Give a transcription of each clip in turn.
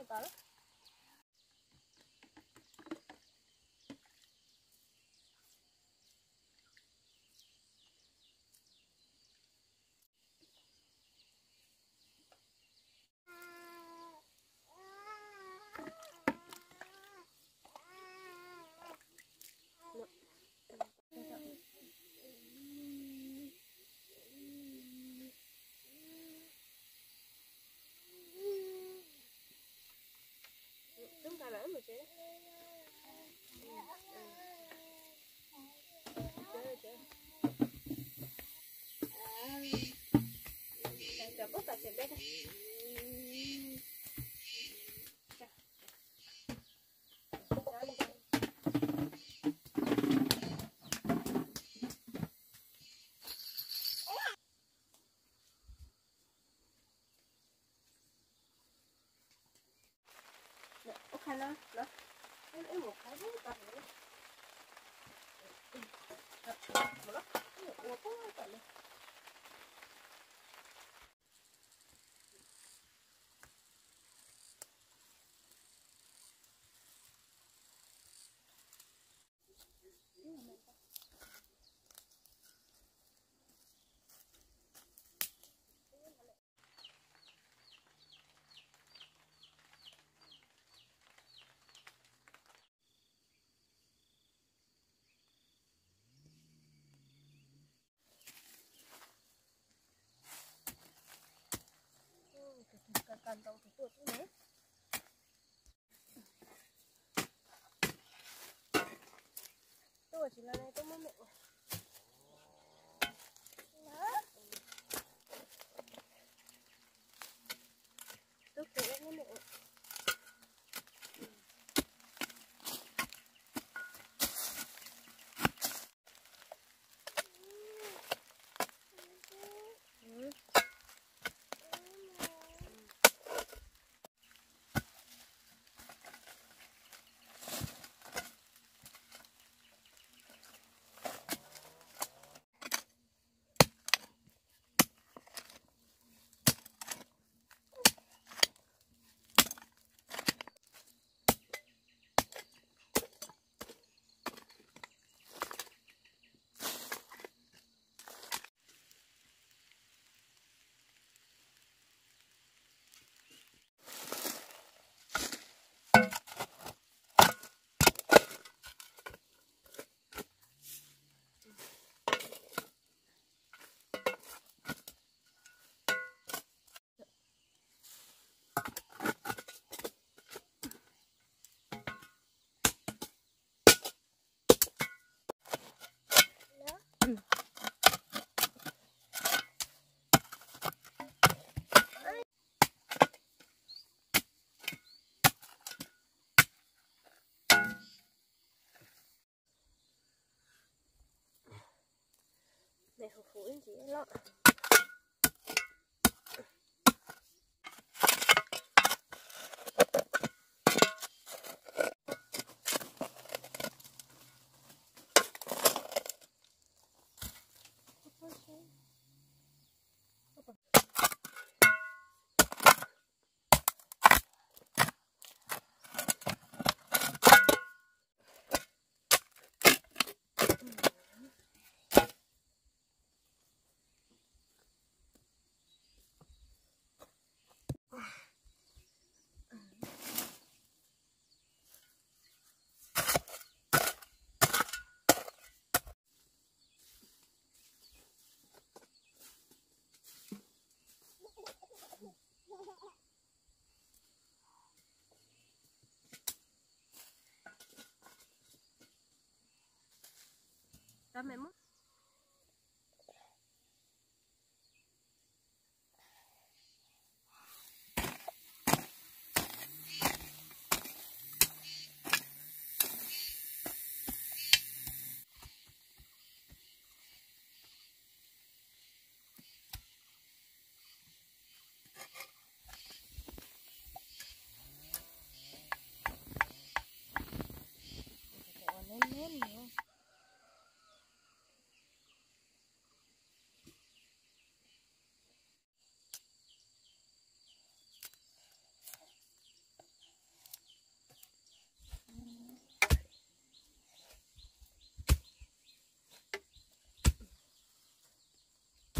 to lắm. Chúng ta lấy một xíu. Chờ bút vào xem bé đây. Khăn đó, đó. Lấy một cái bút vào nữa. Một lát, một bút vào nữa. Cần tàu thì tuột nữa. Tôi chỉ là này tôi mới mẹ. Tôi kể với mẹ. Này phục vụ anh chị lo. Đó mẹ mất. Nén nữa.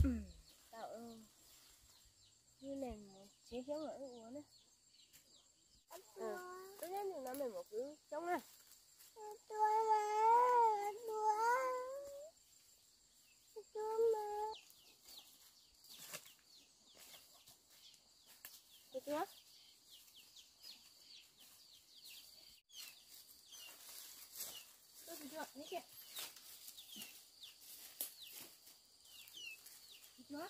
tạo như này một chế giống ở uống đấy. Tôi nhớ như nó mình một cứ giống này. Được chưa? Được chưa? Ní kìa. Được chưa?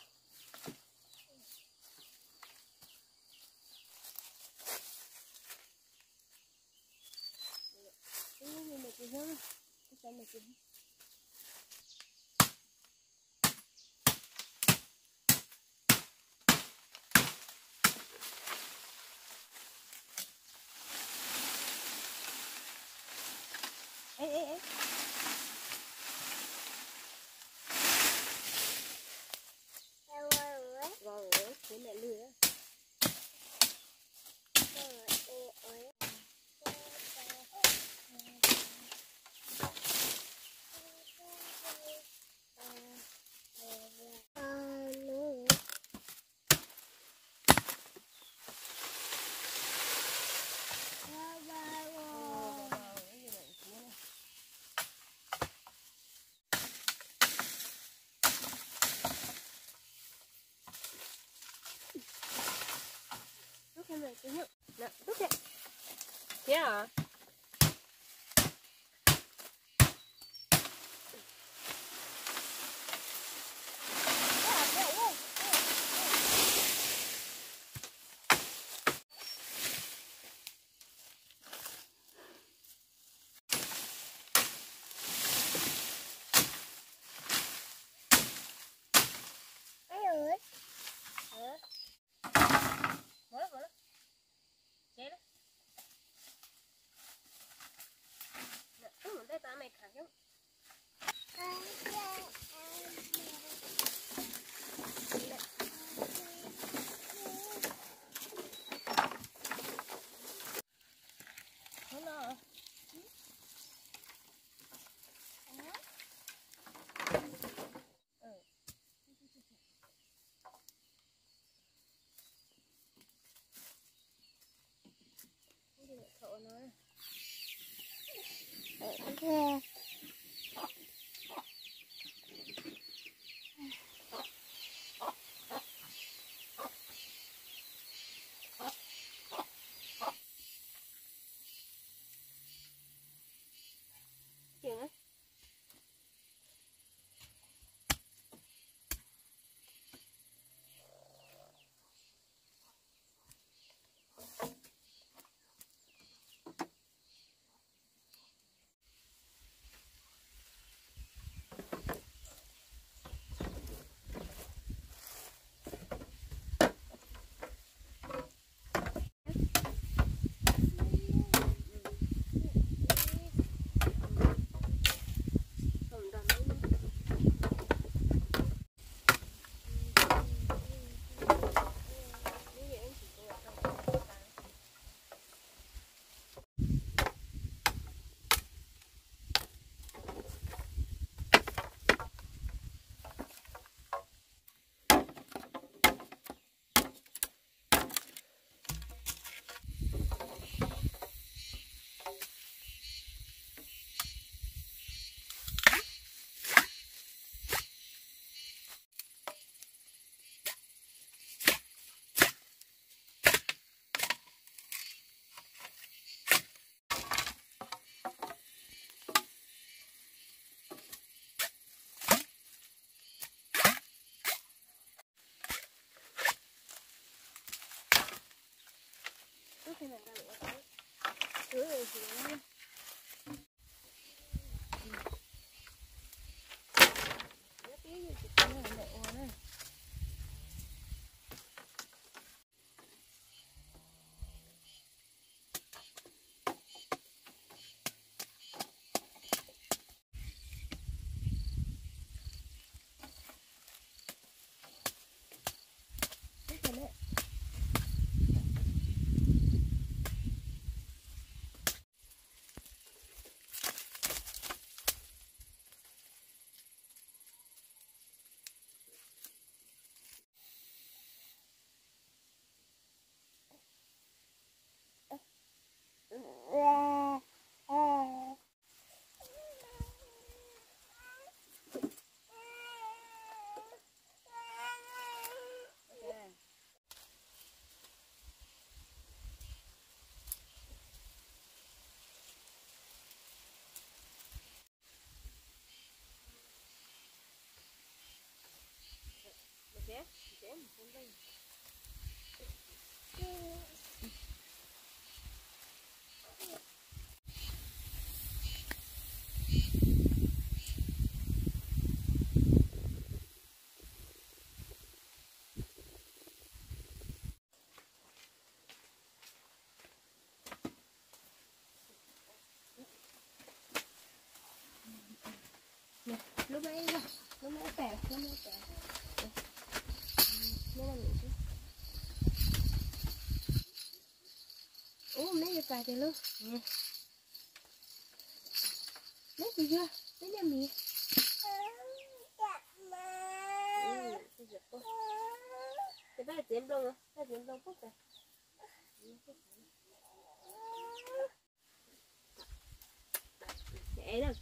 Ini ni kita sana. Kita nak pergi. Rồi, cái này lừa. Nè, rút kìa. Thế hả? Mày thẳng chứ. Không nào. Thợ nói. Okay. Khi mình đang ở dưới rồi thì nó tí gì thì nó lại ổn này. lúc nãy bẻ lúc nãy bẻ đây là mình chứ mấy cái cài tiền luôn lấy gì chưa lấy nhà mì thì bây giờ tiệm luôn rồi tiệm luôn phút rồi dễ đâu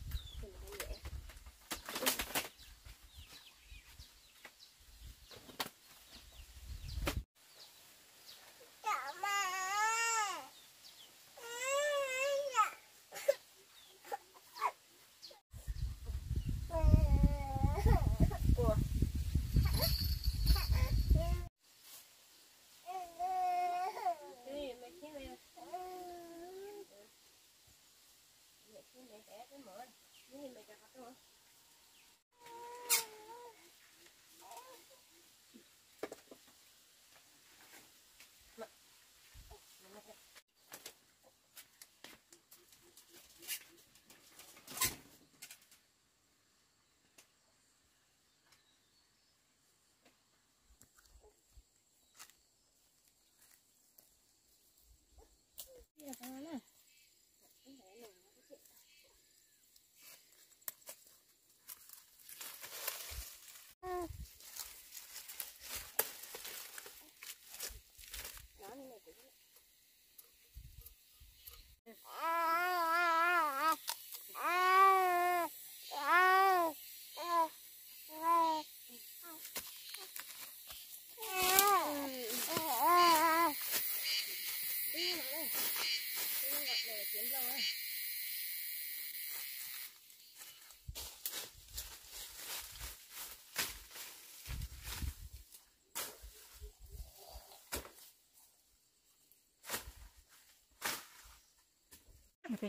Okay.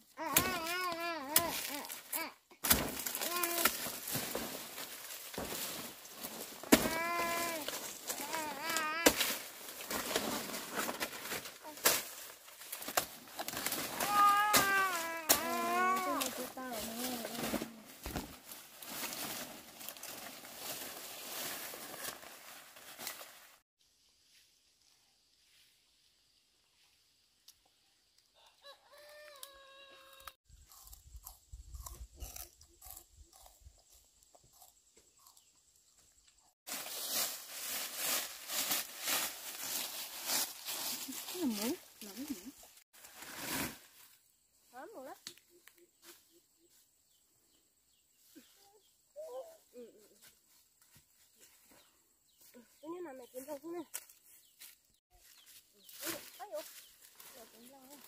Muỗng hóm luôn đó cái này mày kiếm đâu xuống nè có vô rồi kiếm đâu á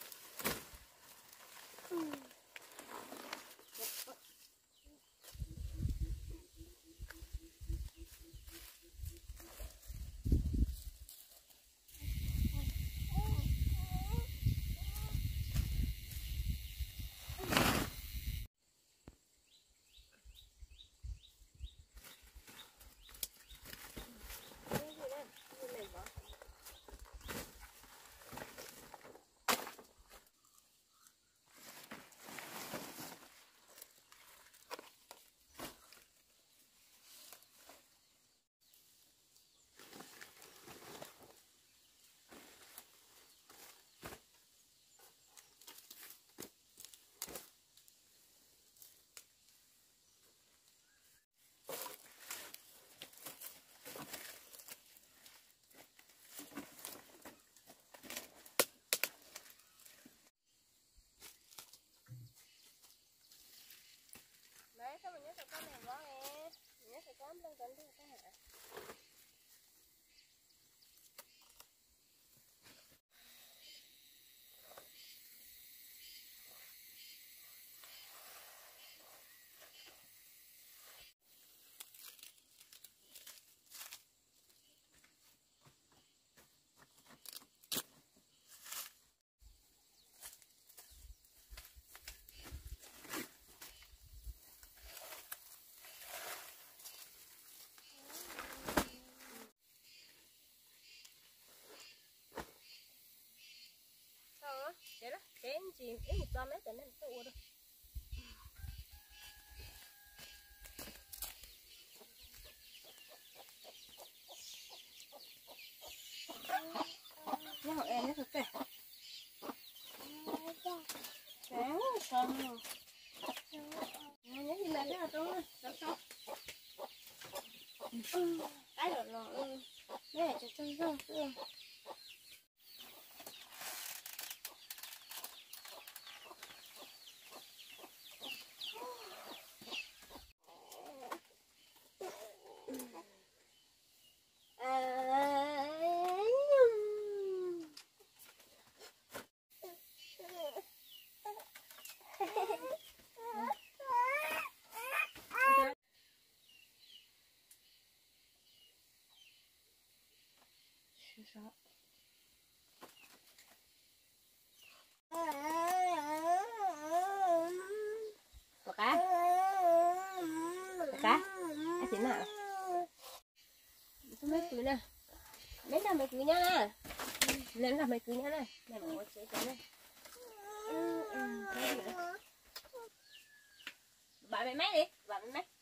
đấy sao mình nhớ tụi con này quá nè nhớ tụi con lên gần đi cái hả chỉ ít 100 mét nên tôi uống được. Nó hỏi em nó thật kìa. Sáng xong. Nhớ gì làm biết là tôi xong. Cái rồi nó này cho chân rong nữa. Sao? Cá? Cá? Ai chính nào? Mấy cứ nè. Mấy là mấy cứ nhá nè. Lên là mấy cứ nhá này. Này mà có chế cái này. Bạn mày máy đi, bạn mày máy.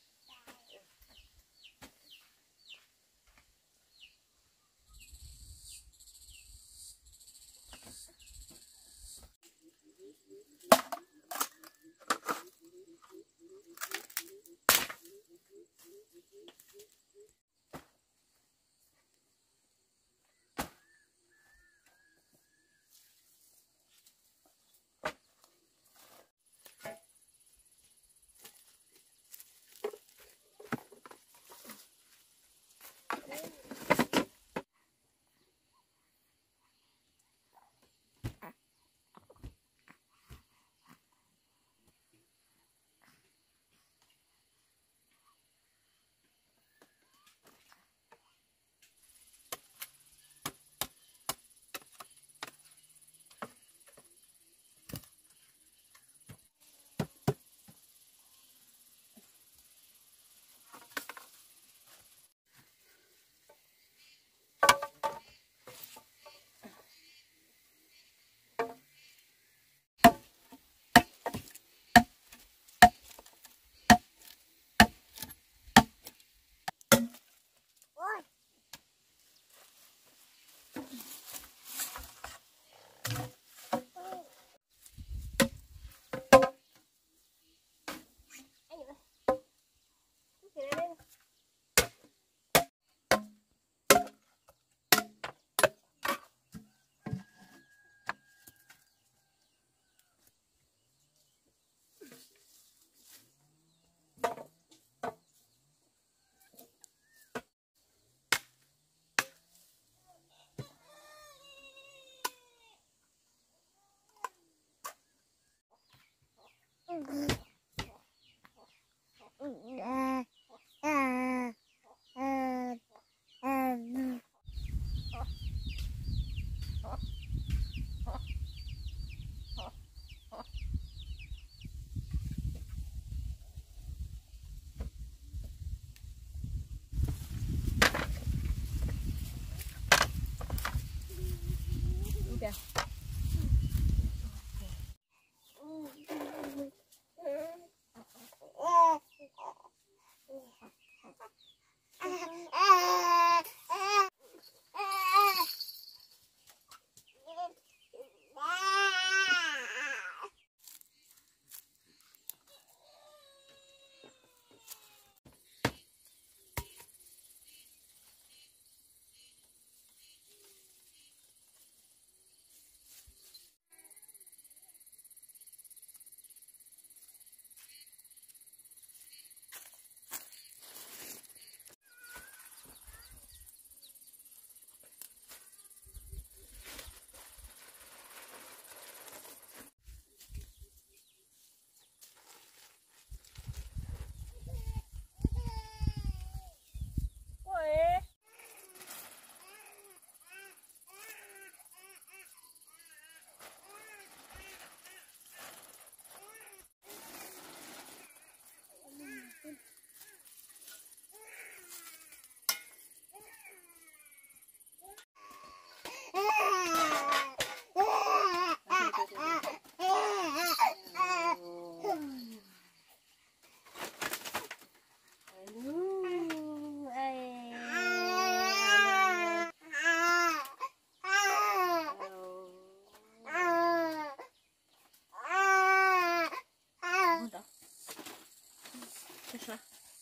sao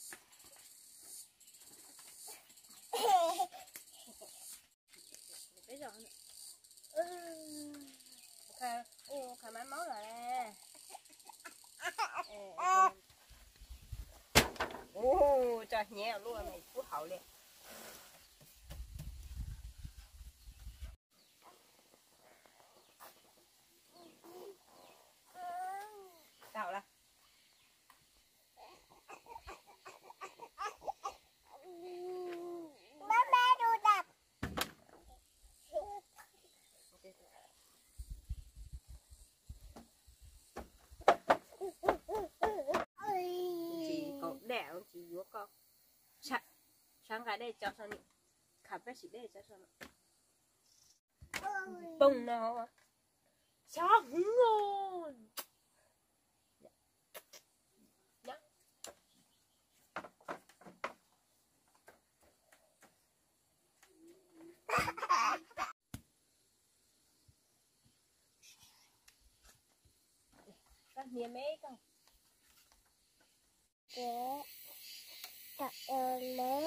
bây giờ khai máy máu rồi nè. Trời nhẹ luôn này phú hậu liền. Sao là chị có đẻo chị vuốt con sáng cái đây cho sao nhỉ khả bé chị đây cho sao bông nào à sao ngon con miếng mấy con Dạ, thật ơn lớn.